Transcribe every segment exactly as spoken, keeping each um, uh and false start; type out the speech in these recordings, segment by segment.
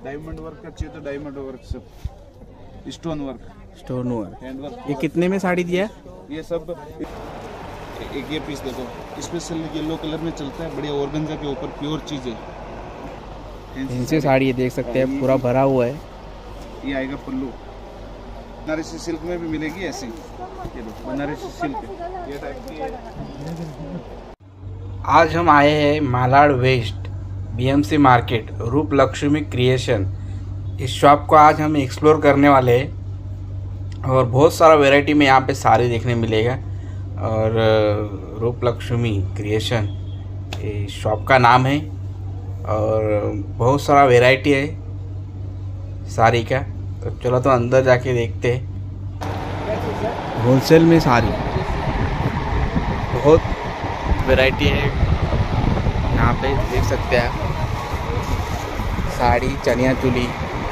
Diamond work का चाहिए तो डायमंड वर्क, सब stone work, stone work. Hand work. ये कितने में साड़ी दिया? ये सब एक ये पीस देखो, स्पेशल येलो कलर में चलता है, बढ़िया ऑर्गेन्जा के ऊपर प्योर चीज है। इनसे साड़ी ये देख सकते हैं पूरा भरा हुआ है। ये आएगा पल्लू, बनारसी सिल्क में भी मिलेगी ऐसी, ये लो बनारसी सिल्क ये टाइप की है। आज हम आए हैं मालाड वेस्ट बीएमसी मार्केट, रूप लक्ष्मी क्रिएशन। इस शॉप को आज हम एक्सप्लोर करने वाले हैं और बहुत सारा वैरायटी में यहाँ पे साड़ी देखने मिलेगा। और रूप लक्ष्मी क्रिएशन ये शॉप का नाम है और बहुत सारा वैरायटी है साड़ी का। तो चलो तो अंदर जाके देखते हैं। होलसेल में साड़ी बहुत वैरायटी है यहाँ पे, देख सकते हैं साड़ी, चनिया चोली।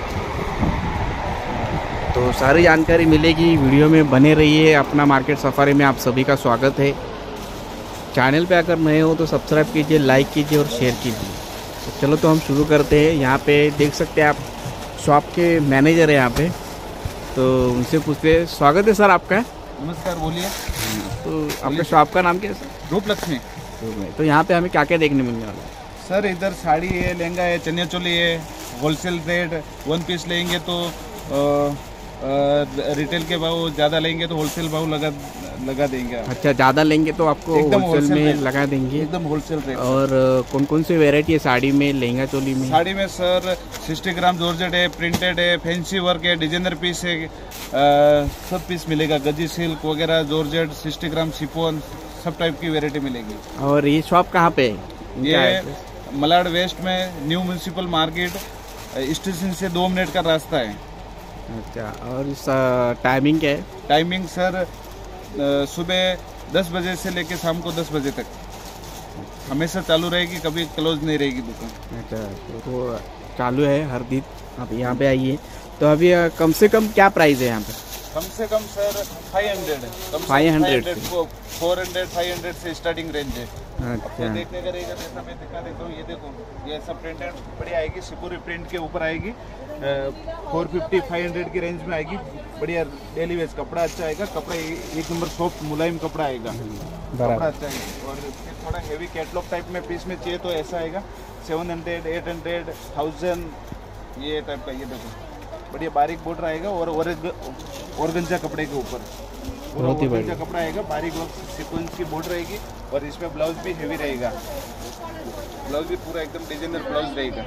तो सारी जानकारी मिलेगी, वीडियो में बने रहिए। अपना मार्केट सफारी में आप सभी का स्वागत है। चैनल पे अगर नए हो तो सब्सक्राइब कीजिए, लाइक कीजिए और शेयर कीजिए। तो चलो तो हम शुरू करते हैं। यहाँ पे देख सकते हैं आप शॉप के मैनेजर है यहाँ पे, तो उनसे पूछते हैं। स्वागत है सर आपका। नमस्कार, बोलिए। तो आपका शॉप का नाम क्या है सर? रूप लक्ष्मी। तो यहाँ पे हमें क्या क्या देखने मिलने वाला है सर? इधर साड़ी है, लहंगा है, चनिया चोली है, होलसेल रेट। वन पीस लेंगे तो आ, आ, रिटेल के भाव ज़्यादा लेंगे तो होलसेल भाव लगा लगा देंगे। अच्छा, ज़्यादा लेंगे तो आपको होलसेल में लगा देंगे, एकदम होलसेल रेट। और कौन कौन सी वैरायटी है साड़ी में, लहंगा चोली में? साड़ी में सर सिक्सटी ग्राम जॉर्जेट है, प्रिंटेड है, फैंसी वर्क है, डिजाइनर पीस है, आ, सब पीस मिलेगा। गजी सिल्क वगैरह, जॉर्जेट, सिक्सटी ग्राम शिफॉन, सब टाइप की वैरायटी मिलेगी। और ये शॉप कहाँ पे है? ये मलाड वेस्ट में, न्यू म्यूनसिपल मार्केट, स्टेशन से दो मिनट का रास्ता है। अच्छा, और इस टाइमिंग क्या है? टाइमिंग सर सुबह दस बजे से लेके शाम को दस बजे तक हमेशा चालू रहेगी, कभी क्लोज नहीं रहेगी दुकान। अच्छा, तो चालू है हर दिन। आप यहाँ पे आइए। तो अभी कम से कम क्या प्राइस है यहाँ पे? कम से कम सर फाइव हंड्रेड है। Five hundred four hundred five hundred से स्टार्टिंग रेंज है। अच्छा, देखने का रहेगा जैसा मैं दिखा देता हूँ। ये देखो, ये सब प्रिंटेड बढ़िया आएगी, सिपुरी प्रिंट के ऊपर आएगी। फोर फिफ्टी फाइव हंड्रेड की रेंज में आएगी। बढ़िया डेली वेज कपड़ा अच्छा आएगा। कपड़ा एक नंबर सॉफ्ट मुलायम कपड़ा आएगा, कपड़ा अच्छा है। और थोड़ा हेवी कैटलॉग टाइप में पीस में चाहिए तो ऐसा आएगा, seven hundred eight hundred thousand ये टाइप का। ये देखो बढ़िया बारीक बॉर्डर आएगा और ऑर्गेन्जा कपड़े के ऊपर ऑर्गेन्जा कपड़ा आएगा, बारीक सीक्वेंस की बॉर्डर रहेगी। और इसमें ब्लाउज भी हेवी रहेगा, ब्लाउज भी पूरा एकदम डिजाइनर ब्लाउज रहेगा।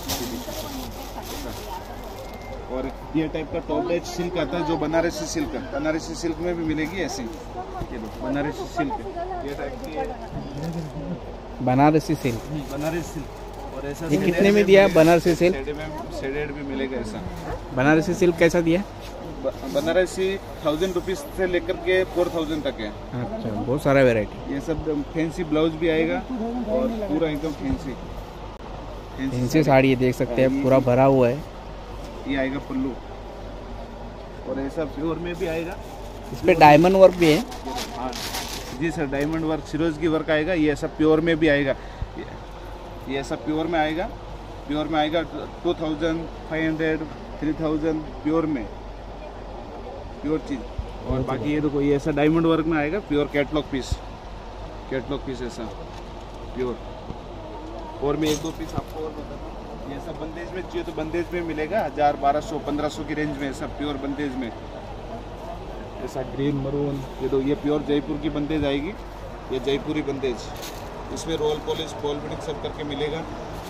और ये टाइप का टॉप एज सिल्क आता है जो बनारसी सिल्क है, बनारसी सिल्क में भी मिलेगी ऐसी। ये लो बनारसी सिल्क ये टाइप की है, बनारसी सिल्क। बनारसी सिल्क। और ऐसा ये कितने में दिया है बनारसी सिल्क? शेडेड भी मिलेगा ऐसा। बनारसी सिल्क कैसा दिया? बनारसी थाउजेंड रुपीज से लेकर के फोर थाउजेंड तक है। अच्छा, बहुत सारा वैरायटी। ये सब फैंसी ब्लाउज भी आएगा और पूरा एकदम फैंसी फैंसी साड़ी देख सकते हैं पूरा भरा हुआ है। ये आएगा पल्लू, और ऐसा प्योर में भी आएगा। इस पे डायमंड वर्क भी है? हाँ जी सर, डायमंड वर्क, सिरोज की वर्क आएगा। ये ऐसा प्योर में भी आएगा, ये ऐसा प्योर में आएगा। प्योर में आएगा two thousand five hundred three thousand pure में, प्योर चीज। और बाकी ये देखो, ये ऐसा डायमंड वर्क में आएगा, pure catalogue piece, catalogue piece ऐसा प्योर। और मैं एक दो पीस आपको और बताता हूँ। ये सब बंदेज में चाहिए तो बंदेज में मिलेगा, हजार बारह सौ पंद्रह सौ की रेंज में ऐसा प्योर बंदेज में। ऐसा ग्रीन मरून, ये दो ये प्योर जयपुर की बंदेज आएगी, ये जयपुरी बंदेज। इसमें रोल पॉलिश, फॉल फिटिंग सब करके मिलेगा।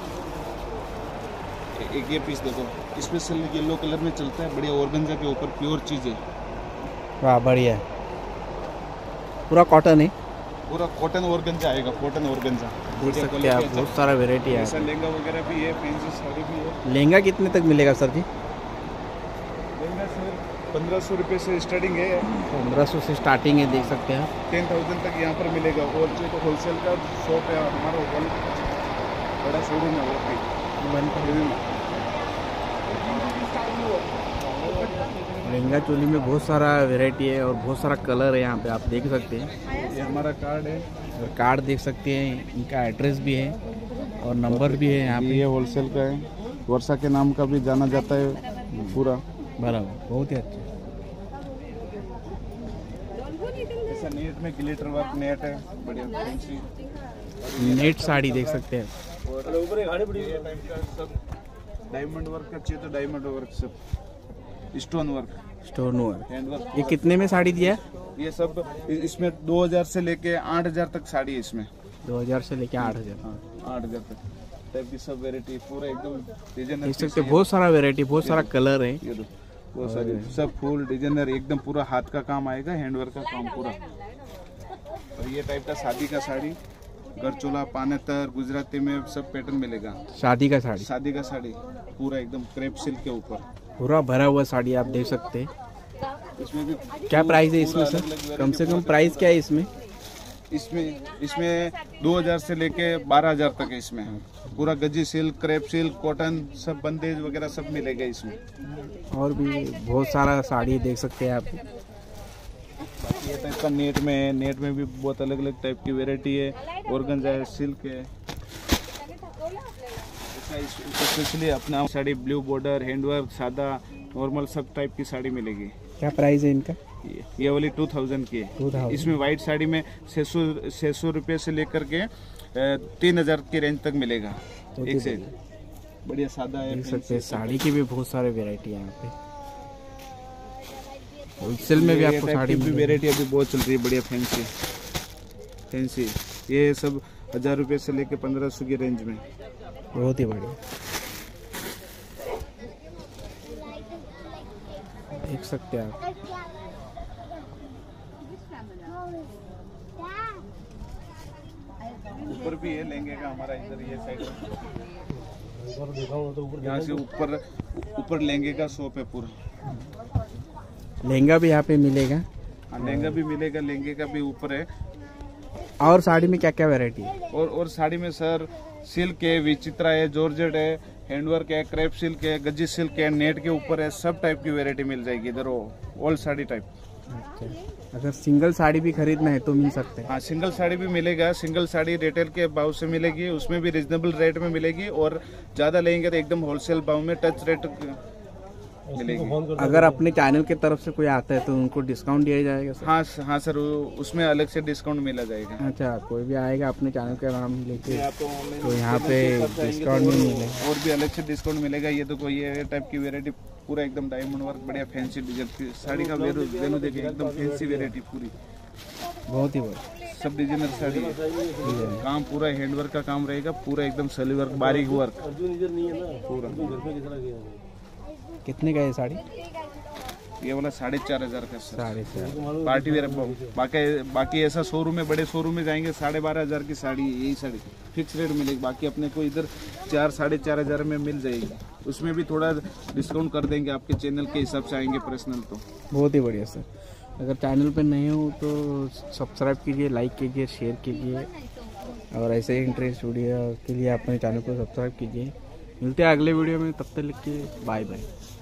एक ये पीस देखो, स्पेशल येलो कलर में चलता है, बढ़िया ऑर्गेन्जा के ऊपर प्योर चीज है। वाह, बढ़िया। पूरा कॉटन है? पूरा कॉटन ऑर्गेन्जा आएगा, कॉटन ऑर्गेन्जा। देख सकते हैं आप, बहुत सारा वैरायटी है। ऐसा लहंगा वगैरह भी है, फैंसी साड़ी भी है। लहंगा कितने तक मिलेगा सर जी? लहंगा सर पंद्रह सौ रुपये से स्टार्टिंग है। पंद्रह सौ से स्टार्टिंग है, देख सकते हैं। टेन थाउजेंड तक यहाँ पर मिलेगा। और चाहिए तो होलसेल का शॉप है हमारा, होटल बड़ा शोरूम है। और भी लहंगा चोली में बहुत सारा वैरायटी है और बहुत सारा कलर है यहाँ पे, आप देख सकते हैं। ये हमारा कार्ड है, और कार्ड देख सकते हैं, इनका एड्रेस भी है और नंबर भी है यहाँ पे। ये होलसेल का है। वर्षा के नाम का भी जाना जाता है पूरा। बराबर, बहुत ही अच्छा। ऐसा नेट में ग्लिटर वर्क नेट है, बढ़िया फैंसी नेट साड़ी देख सकते हैं। और ये टाइप का सब डायमंड वर्क का चाहिए तो डायमंड वर्क, सब stone work, stone work. Hand work. ये कितने में साड़ी दिया? ये सब इसमें दो हजार से लेके आठ हजार तक साड़ी है इसमें। दो हजार से लेके आठ हजार हाँ, आठ हजार तक टाइप की सब वेरायटी पूरा एकदम डिजाइनर देख सकते हैं। बहुत सारा वेरायटी, बहुत सारा कलर है। ये दो बहुत सारी सब फुल डिजाइनर एकदम पूरा हाथ का काम आएगा, हैंडवर्क का काम पूरा। और ये टाइप का शादी का साड़ी, गरचोला, पानेतर, गुजराती में सब पैटर्न मिलेगा। शादी का साड़ी, शादी का साड़ी पूरा एकदम क्रेप सिल्क के ऊपर पूरा भरा हुआ साड़ी आप देख सकते हैं। इसमें भी क्या प्राइस है इसमें सर? कम से कम प्राइस क्या है इसमें? इसमें इसमें दो हजार से लेके बारह हजार तक है इसमें। पूरा गजी सिल्क, क्रेप सिल्क, कॉटन, सब बंदेज वगैरह सब मिलेगा इसमें। और भी बहुत सारा साड़ी देख सकते हैं आप। ये टाइप का नेट में है, नेट में भी बहुत अलग अलग टाइप की वेरायटी है। ऑर्गेन्जा है, सिल्क है। स्पेशली अपना साड़ी ब्लू बॉर्डर, हैंडवर्क, सादा, नॉर्मल सब टाइप की साड़ी मिलेगी। क्या प्राइस है इनका? ये, ये वाली टू थाउजेंड की है। इसमें वाइट साड़ी में छः सौ छः सौ रुपये से लेकर के तीन हजार की रेंज तक मिलेगा। तो एक से बढ़िया सादा है। देख सकते हैं साड़ी की भी बहुत सारे वेरायटी है यहाँ पे। होलसेल में भी आपको साड़ी की वेरायटी अभी बहुत चल रही है, बढ़िया फैंसी फैंसी। ये सब हजार रुपये से लेके पंद्रह सौ की रेंज में। बहुत ही बढ़िया देख सकते हैं आप। ऊपर भी है लहंगे का हमारा, इधर ये साइड यहाँ से ऊपर ऊपर लहंगे का शॉप है पूरा। लहंगा भी यहाँ पे मिलेगा? हाँ, लहंगा भी मिलेगा, लहंगे का भी ऊपर है। और साड़ी में क्या क्या वैरायटी है? और और साड़ी में सर सिल्क है, विचित्रा है, जॉर्जेट है, हैंडवर्क है, क्रेप सिल्क है, गजी सिल्क है, नेट के ऊपर है, सब टाइप की वैरायटी मिल जाएगी इधर। All sari type. अच्छा, अगर सिंगल साड़ी भी खरीदना है तो मिल सकते हैं? हाँ, सिंगल साड़ी भी मिलेगा। सिंगल साड़ी रिटेल के भाव से मिलेगी, उसमें भी रिजनेबल रेट में मिलेगी। और ज़्यादा लेंगे तो एकदम होलसेल भाव में टच रेट मिलेगी। अगर अपने चैनल की तरफ से कोई आता है तो उनको डिस्काउंट दिया जाएगा सर? हाँ हाँ सर, उसमें अलग से डिस्काउंट मिला जाएगा। अच्छा, कोई भी आएगा अपने चैनल का नाम लेके तो यहाँ पे डिस्काउंट नहीं मिलेगा? और भी अलग से डिस्काउंट मिलेगा। ये तो कोई ये टाइप की वेरायटी पूरा एकदम डायमंड वर्क, बढ़िया फैंसी डिजाइन साड़ी का वेरू वेनू देखिए, एकदम फैंसी वेरायटी पूरी। बहुत ही बढ़िया सब डिजाइनर साड़ी है। काम पूरा हैंडवर्क का काम रहेगा, पूरा एकदम सली वर्क, बारीक वर्क पूरा। कितने का है साड़ी? ये वाला साढ़े चार हजार का सर, साढ़े चार पार्टी वेयर। बाकी बाकी ऐसा शोरूम में, बड़े शोरूम में जाएंगे साढ़े बारह हजार की साड़ी, यही साड़ी फिक्स रेट मिलेगी। बाकी अपने को इधर चार साढ़े चार हजार में मिल जाएगी। उसमें भी थोड़ा डिस्काउंट कर देंगे, आपके चैनल के हिसाब से आएंगे पर्सनल तो। बहुत ही बढ़िया सर। अगर चैनल पे नए हो तो सब्सक्राइब कीजिए, लाइक कीजिए, शेयर कीजिए और ऐसे ही इंटरेस्ट वीडियो के लिए अपने चैनल को सब्सक्राइब कीजिए। मिलते हैं अगले वीडियो में, तब तक के बाय बाय।